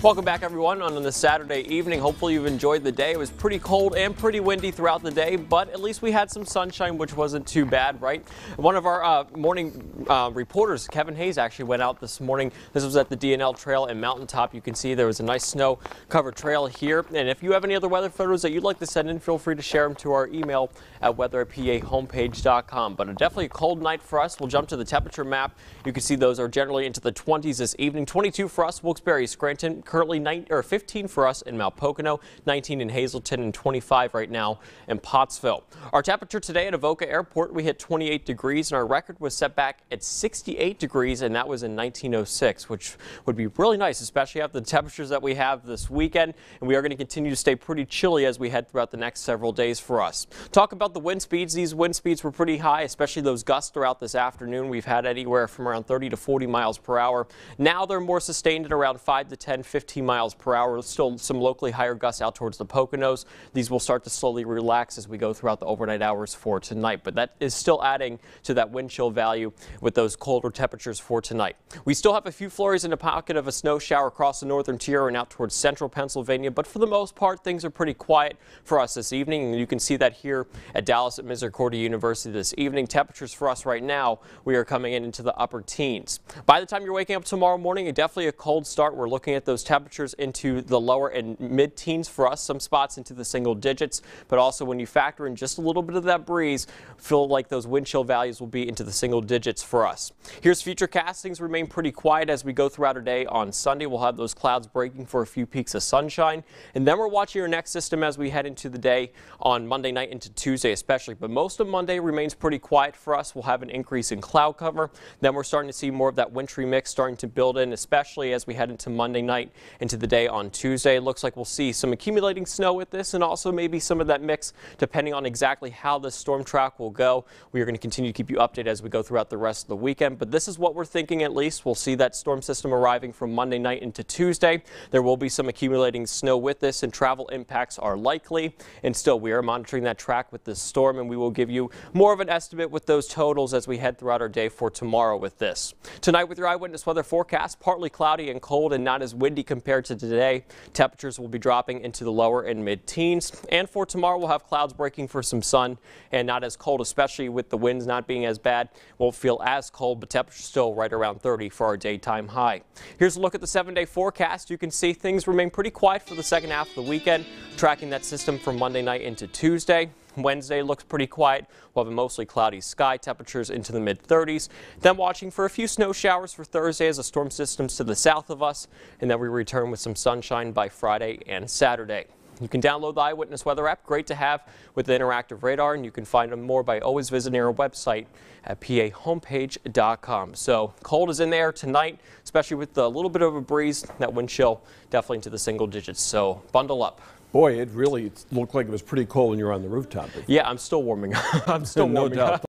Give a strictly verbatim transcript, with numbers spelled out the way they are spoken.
Welcome back, everyone, on this Saturday evening. Hopefully you've enjoyed the day. It was pretty cold and pretty windy throughout the day, but at least we had some sunshine, which wasn't too bad, right? One of our uh, morning uh, reporters, Kevin Hayes, actually went out this morning. This was at the D N L Trail in Mountaintop. You can see there was a nice snow-covered trail here. And if you have any other weather photos that you'd like to send in, feel free to share them to our email at weather at P A homepage dot com. But a definitely a cold night for us. We'll jump to the temperature map. You can see those are generally into the twenties this evening. twenty-two for us, Wilkes-Barre, Scranton. Currently nine, or fifteen for us in Mount Pocono, nineteen in Hazleton, and twenty-five right now in Pottsville. Our temperature today at Avoca Airport, we hit twenty-eight degrees, and our record was set back at sixty-eight degrees, and that was in nineteen oh six, which would be really nice, especially after the temperatures that we have this weekend. And we are going to continue to stay pretty chilly as we head throughout the next several days for us. Talk about the wind speeds. These wind speeds were pretty high, especially those gusts throughout this afternoon. We've had anywhere from around thirty to forty miles per hour. Now they're more sustained at around five to ten, fifteen miles per hour. Still some locally higher gusts out towards the Poconos. These will start to slowly relax as we go throughout the overnight hours for tonight, but that is still adding to that wind chill value with those colder temperatures for tonight. We still have a few flurries in a pocket of a snow shower across the northern tier and out towards central Pennsylvania, but for the most part things are pretty quiet for us this evening, and you can see that here at Dallas at Misericordia University this evening. Temperatures for us right now, we are coming in into the upper teens. By the time you're waking up tomorrow morning, definitely a cold start. We're looking at those temperatures into the lower and mid-teens for us, some spots into the single digits, but also when you factor in just a little bit of that breeze, feel like those wind chill values will be into the single digits for us. Here's future castings. Remain pretty quiet as we go throughout our day. On Sunday, we'll have those clouds breaking for a few peaks of sunshine, and then we're watching our next system as we head into the day on Monday night into Tuesday especially, but most of Monday remains pretty quiet for us. We'll have an increase in cloud cover. Then we're starting to see more of that wintry mix starting to build in, especially as we head into Monday night into the day on Tuesday. It looks like we'll see some accumulating snow with this, and also maybe some of that mix depending on exactly how this storm track will go. We are going to continue to keep you updated as we go throughout the rest of the weekend, but this is what we're thinking at least. We'll see that storm system arriving from Monday night into Tuesday. There will be some accumulating snow with this, and travel impacts are likely, and still we are monitoring that track with this storm, and we will give you more of an estimate with those totals as we head throughout our day for tomorrow with this. Tonight with your eyewitness weather forecast, partly cloudy and cold and not as windy compared to today. Temperatures will be dropping into the lower and mid-teens, and for tomorrow we'll have clouds breaking for some sun and not as cold, especially with the winds not being as bad. Won't feel as cold, but temperatures still right around thirty for our daytime high. Here's a look at the seven-day forecast. You can see things remain pretty quiet for the second half of the weekend, tracking that system from Monday night into Tuesday. Wednesday looks pretty quiet. We'll have a mostly cloudy sky, temperatures into the mid thirties. Then watching for a few snow showers for Thursday as the storm system's to the south of us, and then we return with some sunshine by Friday and Saturday. You can download the Eyewitness Weather app, great to have with the interactive radar, and you can find them more by always visiting our website at P A homepage dot com. So cold is in there tonight, especially with a little bit of a breeze. That wind chill definitely into the single digits, so bundle up. Boy, it really looked like it was pretty cold when you were on the rooftop. Yeah, I'm still warming up. I'm still no warming doubt. up.